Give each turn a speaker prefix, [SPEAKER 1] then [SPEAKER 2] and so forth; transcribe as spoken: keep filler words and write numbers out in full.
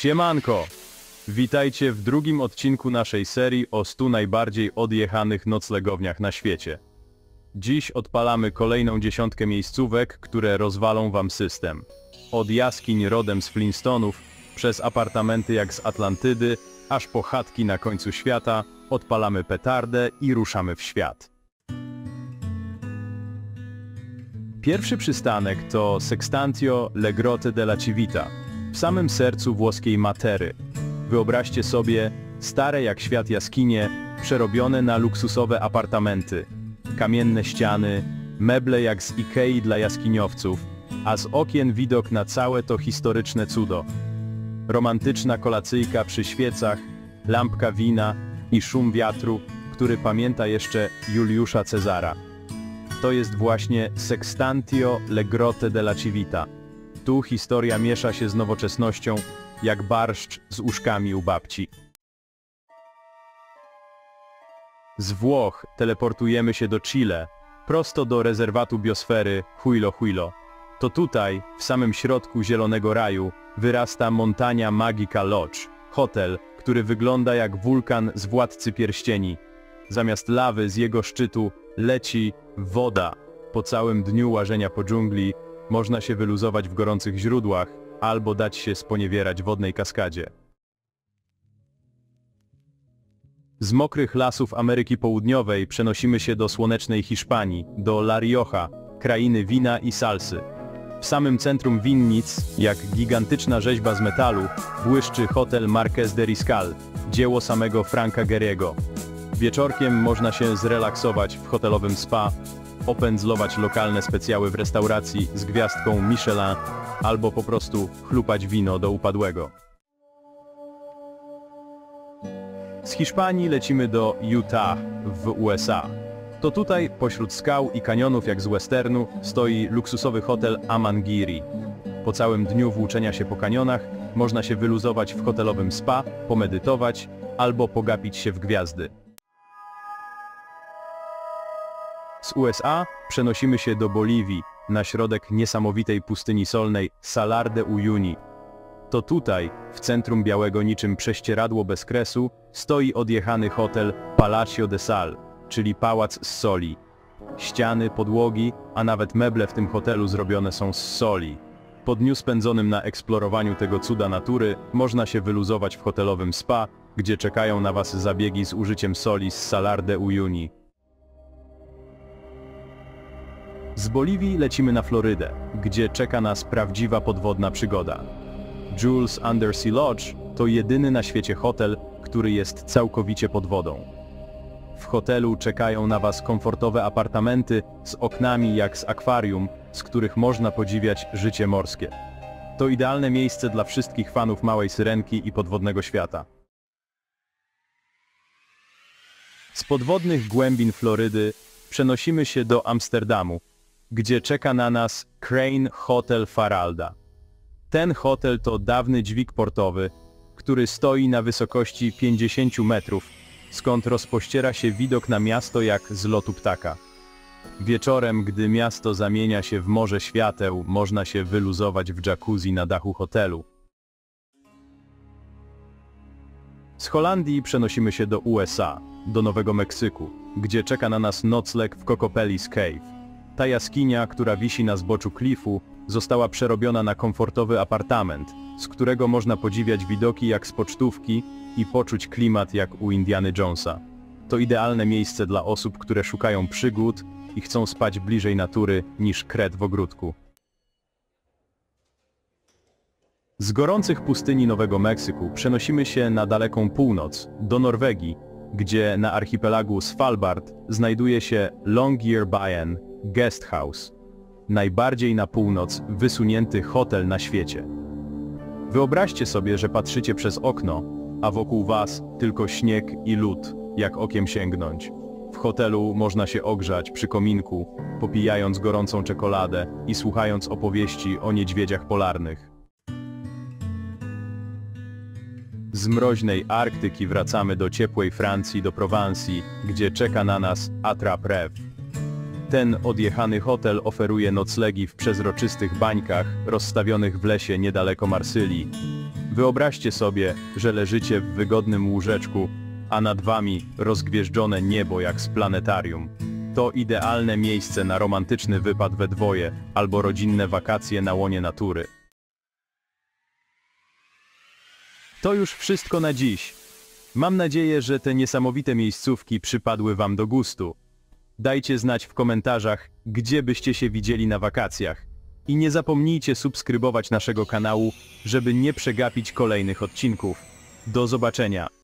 [SPEAKER 1] Siemanko! Witajcie w drugim odcinku naszej serii o stu najbardziej odjechanych noclegowniach na świecie. Dziś odpalamy kolejną dziesiątkę miejscówek, które rozwalą wam system. Od jaskiń rodem z Flintstonów, przez apartamenty jak z Atlantydy, aż po chatki na końcu świata, odpalamy petardę i ruszamy w świat. Pierwszy przystanek to Sextantio Le Grotte della Civita, w samym sercu włoskiej Matery. Wyobraźcie sobie stare jak świat jaskinie, przerobione na luksusowe apartamenty. Kamienne ściany, meble jak z Ikei dla jaskiniowców, a z okien widok na całe to historyczne cudo. Romantyczna kolacyjka przy świecach, lampka wina i szum wiatru, który pamięta jeszcze Juliusza Cezara. To jest właśnie Sextantio Le Grotte della Civita. Tu historia miesza się z nowoczesnością, jak barszcz z uszkami u babci. Z Włoch teleportujemy się do Chile, prosto do rezerwatu biosfery Huilo Huilo. To tutaj, w samym środku Zielonego Raju, wyrasta Montagna Magica Lodge, hotel, który wygląda jak wulkan z Władcy Pierścieni. Zamiast lawy z jego szczytu leci woda. Po całym dniu łażenia po dżungli można się wyluzować w gorących źródłach albo dać się sponiewierać wodnej kaskadzie. Z mokrych lasów Ameryki Południowej przenosimy się do słonecznej Hiszpanii, do La Rioja, krainy wina i salsy. W samym centrum winnic, jak gigantyczna rzeźba z metalu, błyszczy hotel Marqués de Riscal, dzieło samego Franka Gehry'ego. Wieczorkiem można się zrelaksować w hotelowym spa, opędzlować lokalne specjały w restauracji z gwiazdką Michelin, albo po prostu chlupać wino do upadłego. Z Hiszpanii lecimy do Utah w U S A. To tutaj, pośród skał i kanionów jak z westernu, stoi luksusowy hotel Amangiri. Po całym dniu włóczenia się po kanionach można się wyluzować w hotelowym spa, pomedytować albo pogapić się w gwiazdy. Z U S A przenosimy się do Boliwii, na środek niesamowitej pustyni solnej Salar de Uyuni. To tutaj, w centrum białego niczym prześcieradło bez kresu, stoi odjechany hotel Palacio de Sal, czyli Pałac z Soli. Ściany, podłogi, a nawet meble w tym hotelu zrobione są z soli. Po dniu spędzonym na eksplorowaniu tego cuda natury, można się wyluzować w hotelowym spa, gdzie czekają na was zabiegi z użyciem soli z Salar de Uyuni. Z Boliwii lecimy na Florydę, gdzie czeka nas prawdziwa podwodna przygoda. Jules Undersea Lodge to jedyny na świecie hotel, który jest całkowicie pod wodą. W hotelu czekają na was komfortowe apartamenty z oknami jak z akwarium, z których można podziwiać życie morskie. To idealne miejsce dla wszystkich fanów Małej Syrenki i podwodnego świata. Z podwodnych głębin Florydy przenosimy się do Amsterdamu, gdzie czeka na nas Crane Hotel Faralda. Ten hotel to dawny dźwig portowy, który stoi na wysokości pięćdziesięciu metrów, skąd rozpościera się widok na miasto jak z lotu ptaka. Wieczorem, gdy miasto zamienia się w morze świateł, można się wyluzować w jacuzzi na dachu hotelu. Z Holandii przenosimy się do U S A, do Nowego Meksyku, gdzie czeka na nas nocleg w Cocopelis Cave. Ta jaskinia, która wisi na zboczu klifu, została przerobiona na komfortowy apartament, z którego można podziwiać widoki jak z pocztówki i poczuć klimat jak u Indiany Jonesa. To idealne miejsce dla osób, które szukają przygód i chcą spać bliżej natury niż kret w ogródku. Z gorących pustyni Nowego Meksyku przenosimy się na daleką północ, do Norwegii, gdzie na archipelagu Svalbard znajduje się Longyearbyen Guest House, najbardziej na północ wysunięty hotel na świecie. Wyobraźcie sobie, że patrzycie przez okno, a wokół was tylko śnieg i lód, jak okiem sięgnąć. W hotelu można się ogrzać przy kominku, popijając gorącą czekoladę i słuchając opowieści o niedźwiedziach polarnych. Z mroźnej Arktyki wracamy do ciepłej Francji, do Prowansji, gdzie czeka na nas Attrape-Rêve. Ten odjechany hotel oferuje noclegi w przezroczystych bańkach, rozstawionych w lesie niedaleko Marsylii. Wyobraźcie sobie, że leżycie w wygodnym łóżeczku, a nad wami rozgwieżdżone niebo jak z planetarium. To idealne miejsce na romantyczny wypad we dwoje albo rodzinne wakacje na łonie natury. To już wszystko na dziś. Mam nadzieję, że te niesamowite miejscówki przypadły wam do gustu. Dajcie znać w komentarzach, gdzie byście się widzieli na wakacjach. I nie zapomnijcie subskrybować naszego kanału, żeby nie przegapić kolejnych odcinków. Do zobaczenia!